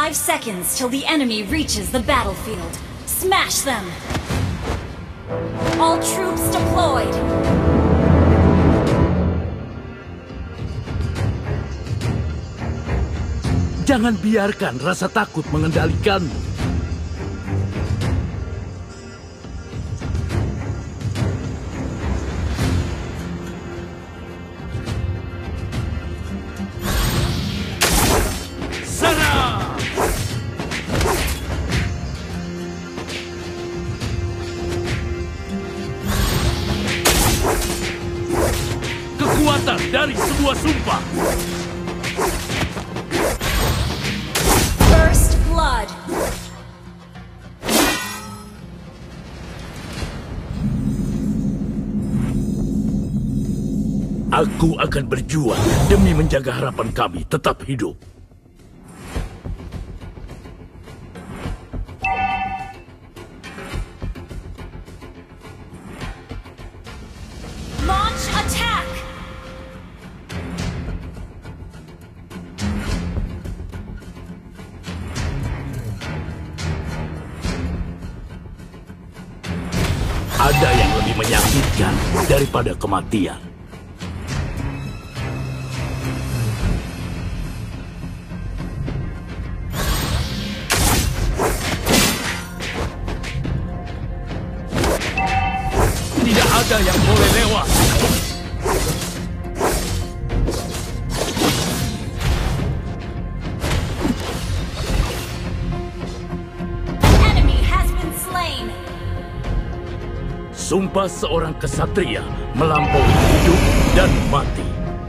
5 seconds till the enemy reaches the battlefield. Smash them! All troops deployed! Jangan biarkan rasa takut mengendalikanmu. Kekuatan dari sebuah sumpah. First blood. Aku akan berjuang demi menjaga harapan kami tetap hidup. Launch attack! Ada yang lebih menyakitkan daripada kematian. Tidak ada yang boleh lewat. Enemy has been slain. Sumpah seorang kesatria melampaui hidup dan mati.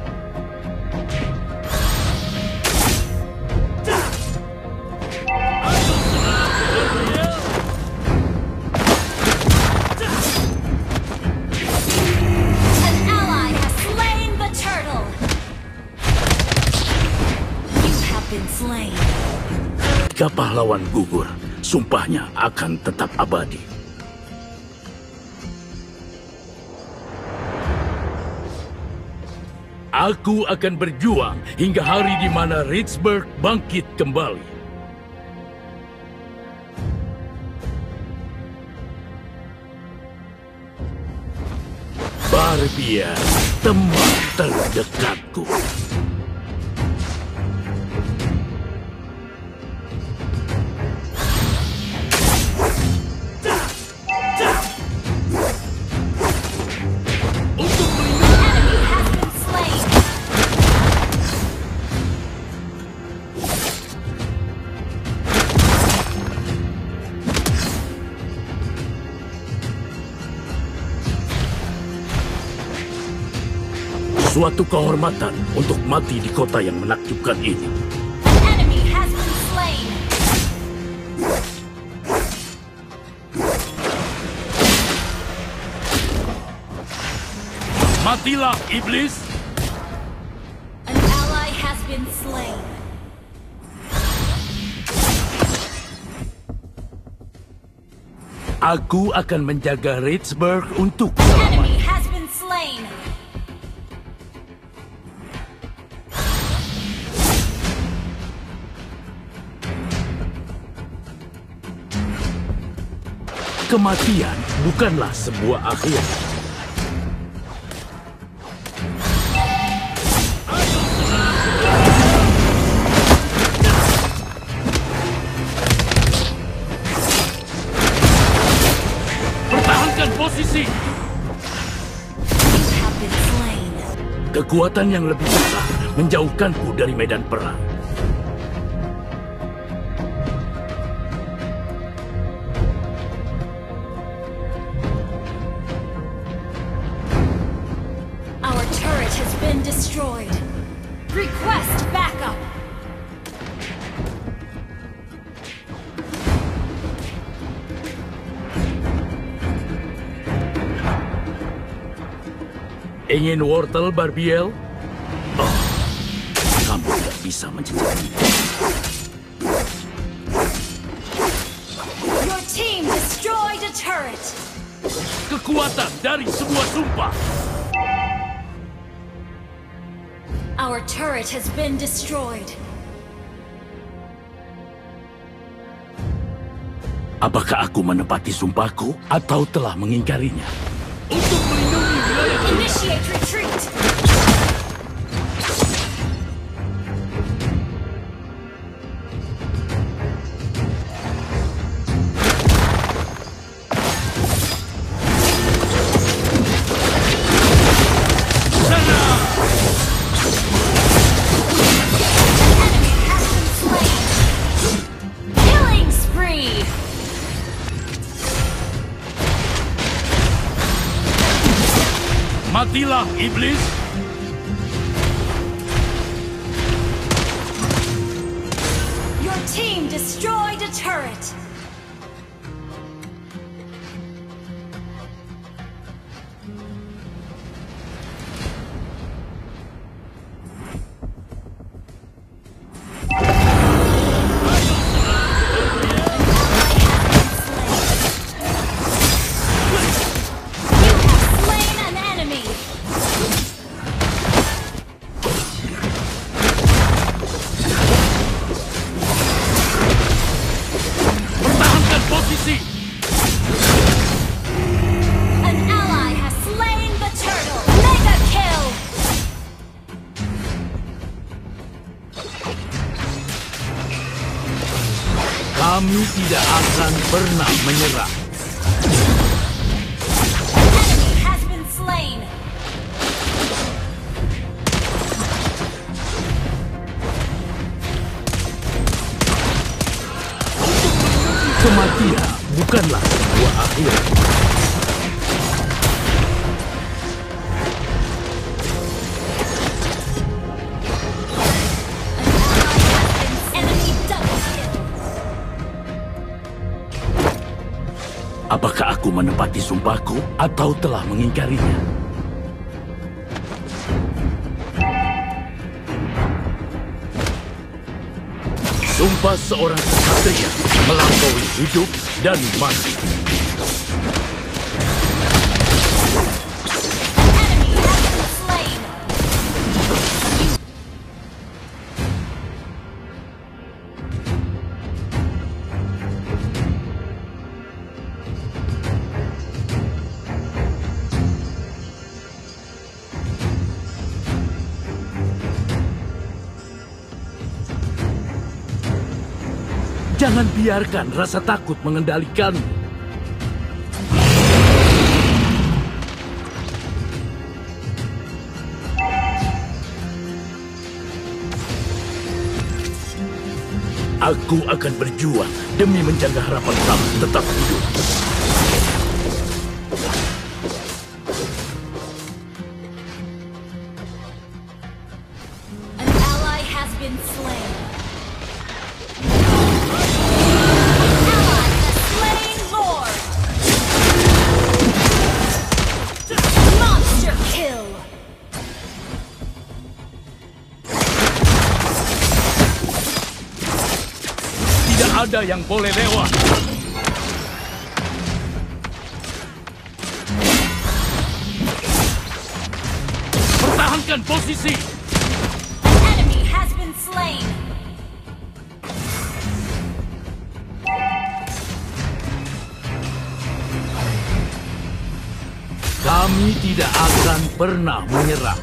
An ally has slain the turtle. You have been slain. Jika pahlawan gugur, sumpahnya akan tetap abadi. Aku akan berjuang hingga hari di mana Ritzburg bangkit kembali. Barbia, teman terdekatku. Untuk melindungi Enemy has been slain. suatu kehormatan untuk mati di kota yang menakjubkan ini. Enemy has been slain. Matilah, iblis! An ally has been slain. Aku akan menjaga Ritzburg untuk Enemy has been slain. kematian bukanlah sebuah akhir. Pertahankan posisi. You have been slain. Kekuatan yang lebih besar menjauhkanku dari medan perang. Our turret has been destroyed. Request backup. Ingin wortel, Barbiel? Oh, kamu tidak bisa mencicipi. Your team destroyed a turret. Kekuatan dari sebuah sumpah. Our turret has been destroyed. Apakah aku menepati sumpahku atau telah mengingkarinya? Untuk melindungi wilayah kita. Initiate retreat! Matilah, iblis! Your team destroyed a turret! Pertahankan posisi! An ally has slain the turtle! Mega kill! Kami tidak akan pernah menyerah. Enemy has been slain! Kematian bukanlah sebuah akhir. Enemy double kill! Apakah aku menepati sumpahku atau telah mengingkarinya? Sumpah seorang ksatria melampaui hidup dan mati. Enemy has been slain! Jangan biarkan rasa takut mengendalikanmu. Aku akan berjuang demi menjaga harapan kamu tetap hidup. An ally has been slain! Ally has slain Lord! Monster kill! Tidak ada yang boleh lewat. Pertahankan posisi. An enemy has been slain! Kami tidak akan pernah menyerah.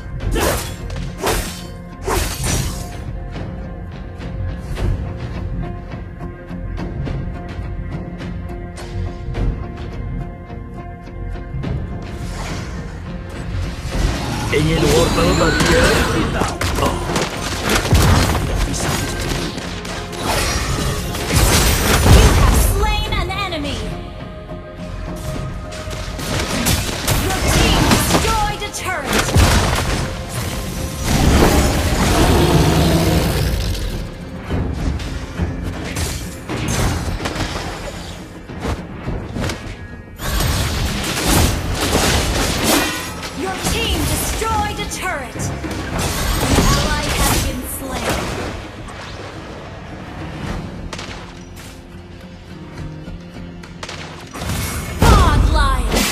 Ingin wortel bagian kita? Oh, tidak bisa. You have slain an enemy! Your team destroyed a turret! Your team destroyed a turret! An ally has been slain! Godlike!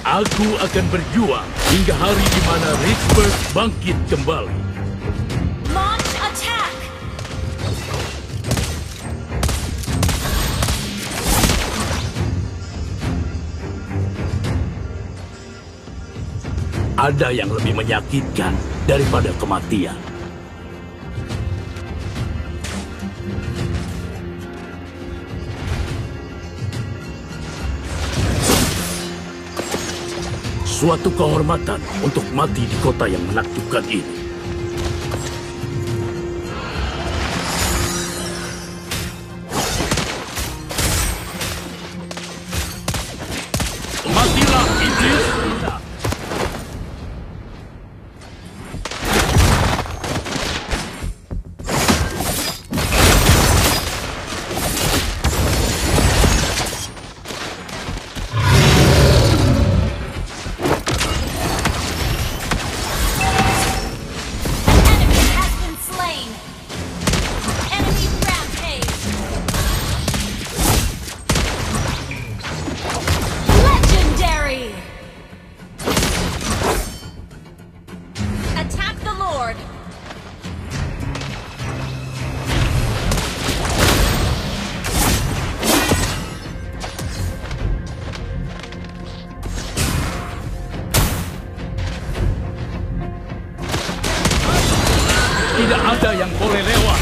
Aku akan berjuang hingga hari di mana Ritzburg bangkit kembali. Launch attack! Ada yang lebih menyakitkan daripada kematian. Suatu kehormatan untuk mati di kota yang menakjubkan ini. Matilah, iblis! Tidak ada yang boleh lewat.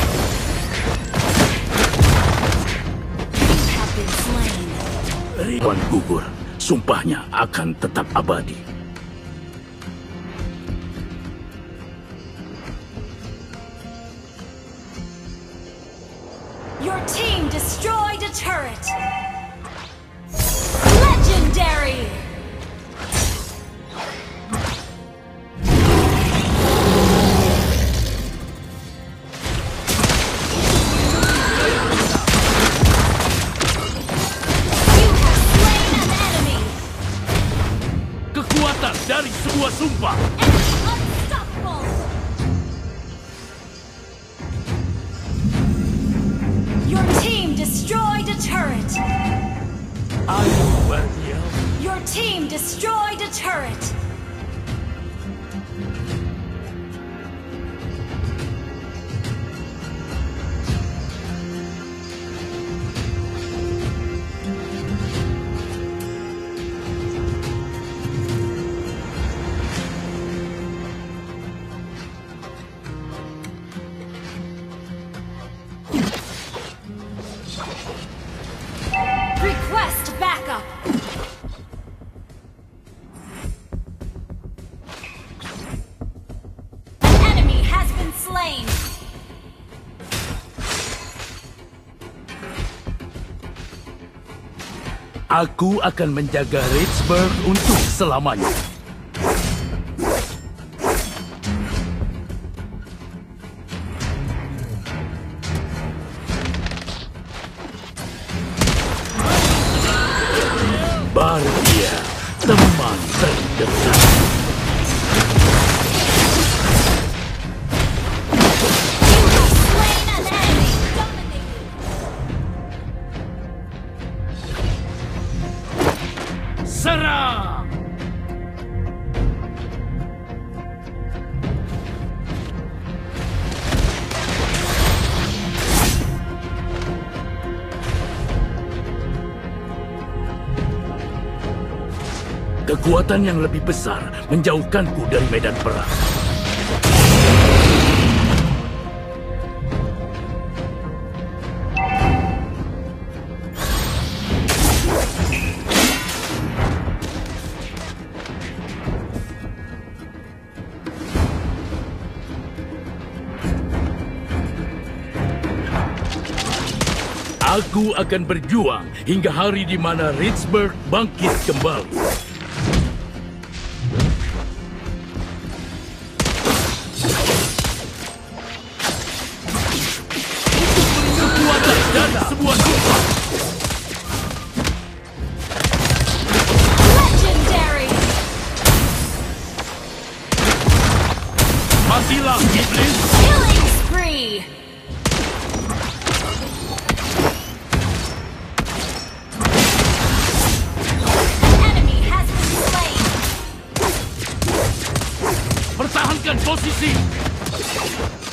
Tuan gugur, sumpahnya akan tetap abadi. Your team destroyed a turret. Legendary. Dari sebuah sumpah. Unstoppable. Your team destroyed a turret. Ayo, Bardiel. Your team destroyed a turret. Request backup! An enemy has been slain! Aku akan menjaga Ritzburg untuk selamanya. Bardia, teman terdekat. Slain an enemy! Dominated! Serang! Kekuatan yang lebih besar menjauhkanku dari medan perang. Aku akan berjuang hingga hari di mana Ritzburg bangkit kembali. Sebuah sumpah. Legendary! Matilah, iblis! Killing spree! An enemy has been slain! Amankan posisi.